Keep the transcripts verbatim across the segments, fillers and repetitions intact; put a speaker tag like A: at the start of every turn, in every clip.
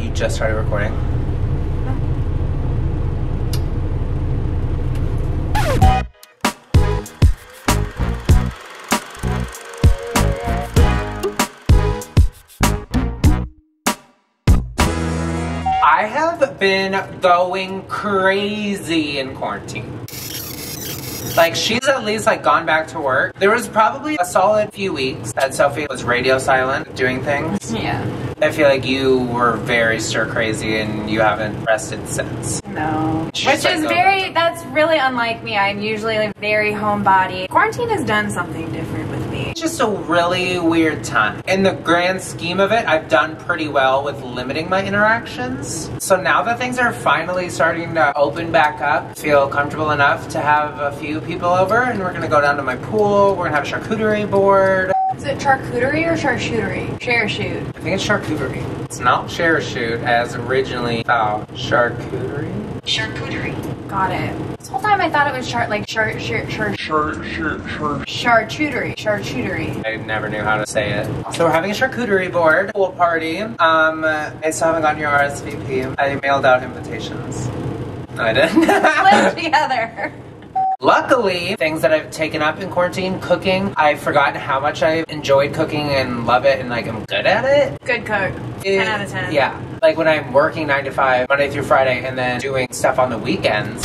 A: You just started recording? I have been going crazy in quarantine. Like, she's at least like gone back to work. There was probably a solid few weeks that Sophie was radio silent doing things.
B: Yeah.
A: I feel like you were very stir crazy and you haven't rested since.
B: No.
A: She's
B: Which
A: like,
B: is
A: oh.
B: very, that's really unlike me. I'm usually like very homebody. Quarantine has done something different with me.
A: It's just a really weird time. In the grand scheme of it, I've done pretty well with limiting my interactions. So now that things are finally starting to open back up, feel comfortable enough to have a few people over, and we're gonna go down to my pool. We're gonna have a charcuterie board.
B: Is it charcuterie or charcuterie? Share shoot.
A: I think it's charcuterie. It's not share shoot as originally thought. Charcuterie?
B: Charcuterie. Got it. This whole time I thought it was chart like chart chart chart
A: Char char char
B: charcuterie. Charcuterie.
A: I never knew how to say it. So we're having a charcuterie board, pool party. Um, I still haven't gotten your R S V P. I mailed out invitations. No, I didn't.
B: Live together.
A: Luckily, things that I've taken up in quarantine, cooking, I've forgotten how much I've enjoyed cooking and love it and like I'm good at it.
B: Good cook.
A: It,
B: ten out of ten.
A: Yeah. Like when I'm working nine to five, Monday through Friday, and then doing stuff on the weekends,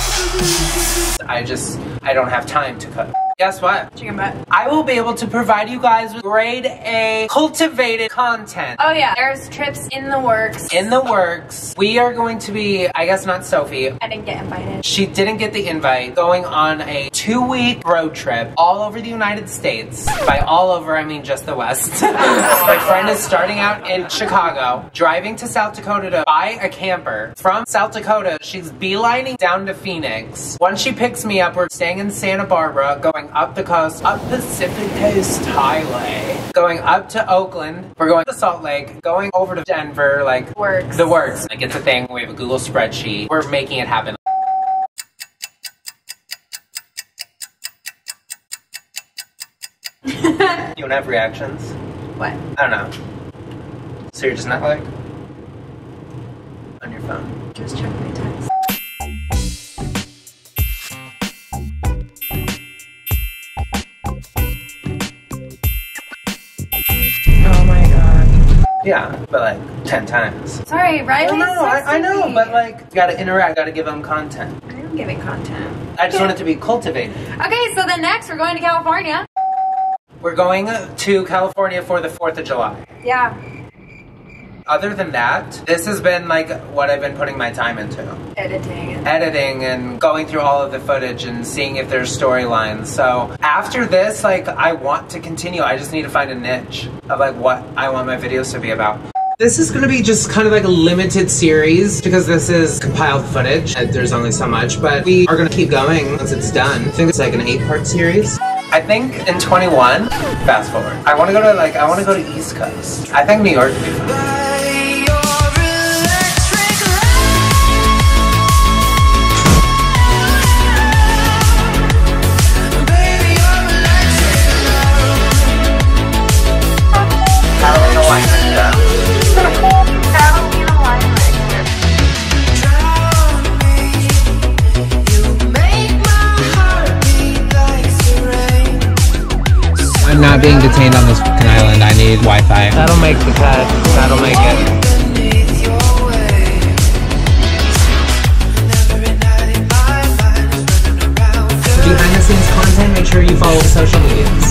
A: I just, I don't have time to cook. Guess what?
B: Chicken butt.
A: I will be able to provide you guys with grade A cultivated content.
B: Oh yeah, there's trips in the works.
A: In the works. We are going to be, I guess not Sophie.
B: I didn't get invited.
A: She didn't get the invite. Going on a two-week road trip all over the United States. By all over, I mean just the West. My friend is starting out in Chicago, driving to South Dakota to buy a camper. From South Dakota, she's beelining down to Phoenix. Once she picks me up, we're staying in Santa Barbara, going up the coast, up Pacific Coast Highway, going up to Oakland, we're going to Salt Lake, going over to Denver, like
B: works.
A: The works. Like it's a thing, we have a Google spreadsheet, we're making it happen. You don't have reactions?
B: What?
A: I don't know. So you're just not like on your phone?
B: Just check my text.
A: Oh my god. Yeah, but like ten times.
B: Sorry, Riley's
A: No, no, I, I know,
B: sexy.
A: but like, you gotta interact, gotta give them content.
B: I am giving content.
A: I just want it to be cultivated.
B: Okay, so then next we're going to California.
A: We're going to California for the fourth of July.
B: Yeah.
A: Other than that, this has been like what I've been putting my time into.
B: Editing. And
A: Editing and going through all of the footage and seeing if there's storylines. So after this, like I want to continue. I just need to find a niche of like what I want my videos to be about. This is going to be just kind of like a limited series because this is compiled footage. There's only so much, but we are going to keep going once it's done. I think it's like an eight-part series. I think in twenty-one, fast forward, I want to go to like, I want to go to East Coast. I think New York would be fun. I'm not being detained on this fucking island. I need Wi-Fi. That'll make the cut. That'll make it. For behind the scenes content, make sure you follow social medias.